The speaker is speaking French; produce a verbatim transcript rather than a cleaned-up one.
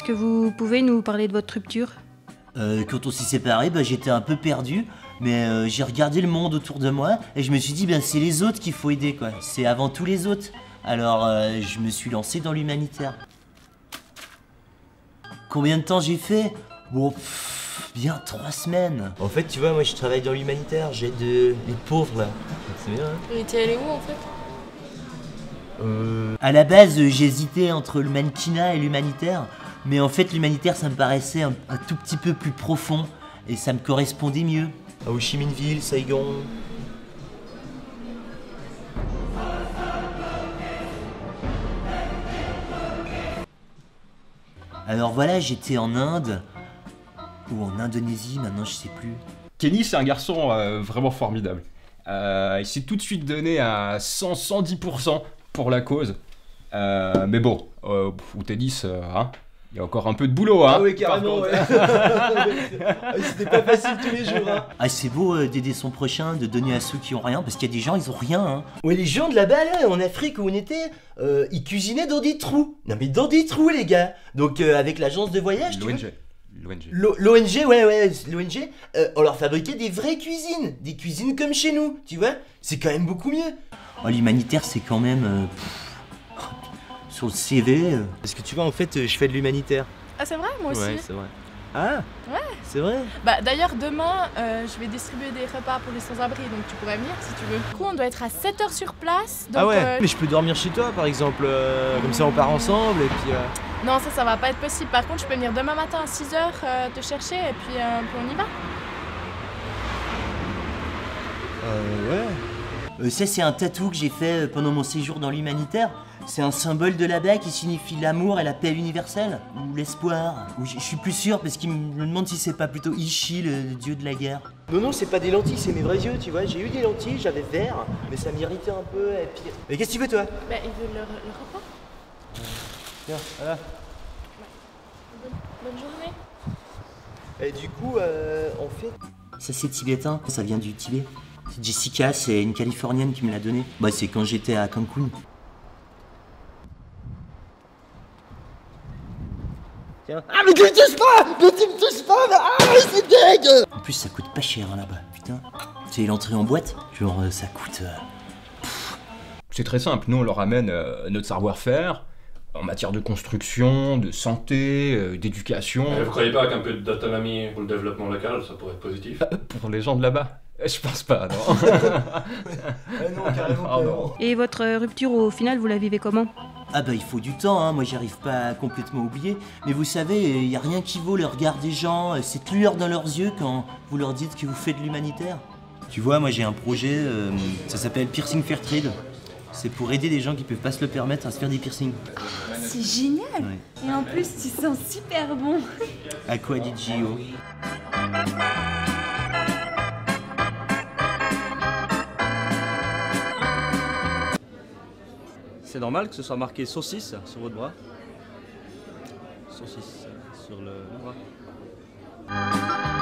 Est-ce que vous pouvez nous parler de votre rupture? euh, Quand on s'est séparés, bah, j'étais un peu perdu, mais euh, j'ai regardé le monde autour de moi et je me suis dit, ben, c'est les autres qu'il faut aider, quoi. C'est avant tout les autres. Alors euh, je me suis lancé dans l'humanitaire. Combien de temps j'ai fait? Bon, pff, bien trois semaines. En fait, tu vois, moi je travaille dans l'humanitaire, j'aide euh, les pauvres là. C'est bien, hein? Et t'es allé où en fait? Euh... À la base, euh, j'hésitais entre le mannequinat et l'humanitaire, mais en fait, l'humanitaire, ça me paraissait un, un tout petit peu plus profond et ça me correspondait mieux. À Ho Chi Minh Ville, Saigon. Alors voilà, j'étais en Inde, ou en Indonésie, maintenant je sais plus. Kenny, c'est un garçon euh, vraiment formidable. Euh, il s'est tout de suite donné à cent à cent dix pour cent pour la cause. Euh, mais bon, euh, au tennis, euh, hein, il y a encore un peu de boulot, hein. Ah oui, carrément, ouais. C'était pas facile tous les jours, hein. Ah, c'est beau euh, d'aider son prochain, de donner à ceux qui ont rien, parce qu'il y a des gens, ils ont rien, hein. Ouais, les gens de là-bas, là, en Afrique où on était, euh, ils cuisinaient dans des trous. Non mais dans des trous, les gars. Donc euh, avec l'agence de voyage, tu L'O N vois. G. L'O N G. L'O N G, ouais, ouais, l'O N G, euh, on leur fabriquait des vraies cuisines, des cuisines comme chez nous, tu vois. C'est quand même beaucoup mieux. Oh, l'humanitaire, c'est quand même... euh, pff, sur le C V... Euh... Parce que tu vois, en fait, euh, je fais de l'humanitaire. Ah c'est vrai, moi aussi. Ouais, c'est vrai. Ah Ouais. C'est vrai. Bah d'ailleurs demain, euh, je vais distribuer des repas pour les sans-abri, donc tu pourrais venir si tu veux. Du coup, on doit être à sept heures sur place. Donc, ah ouais, euh... mais je peux dormir chez toi, par exemple, euh, comme ça on part ensemble, et puis... Euh... Non, ça, ça va pas être possible. Par contre, je peux venir demain matin à six heures euh, te chercher, et puis, euh, puis on y va. Euh, ouais. Euh, ça, c'est un tatou que j'ai fait pendant mon séjour dans l'humanitaire. C'est un symbole de là-bas qui signifie l'amour et la paix universelle, ou l'espoir. Ou je suis plus sûr parce qu'il me demande si c'est pas plutôt Ishi, le, le dieu de la guerre. Non, non, c'est pas des lentilles, c'est mes vrais yeux, tu vois. J'ai eu des lentilles, j'avais vert, mais ça m'irritait un peu, et puis... Mais qu'est-ce que tu veux, toi? Bah, il veut le, le repas. Tiens, voilà. Bonne, bonne journée. Et du coup, euh, on fait... Ça, c'est tibétain, ça vient du Tibet. C'est Jessica, c'est une Californienne qui me l'a donné. Bah, c'est quand j'étais à Cancun. Tiens. Ah, mais tu me touches pas! Mais tu me touches pas! Mais... Ah, c'est dingue! En plus, ça coûte pas cher, hein, là-bas, putain. C'est l'entrée en boîte, genre, euh, ça coûte... Euh... C'est très simple, nous on leur amène euh, notre savoir-faire, en matière de construction, de santé, euh, d'éducation. Vous croyez pas qu'un peu d'autonomie pour le développement local, ça pourrait être positif? Pour les gens de là-bas? Je pense pas, non. Ah non, carrément pas. non. Et votre rupture, au final, vous la vivez comment? Ah bah il faut du temps, hein. Moi j'arrive pas à complètement oublier. Mais vous savez, il y a rien qui vaut le regard des gens, cette lueur dans leurs yeux quand vous leur dites que vous faites de l'humanitaire. Tu vois, moi j'ai un projet, euh, ça s'appelle Piercing Fairtrade. C'est pour aider des gens qui peuvent pas se le permettre à se faire des piercings. C'est génial. Ouais. Et en plus, tu sens super bon. À quoi dit Gio? C'est normal que ce soit marqué saucisse sur votre bras. Saucisse sur le bras.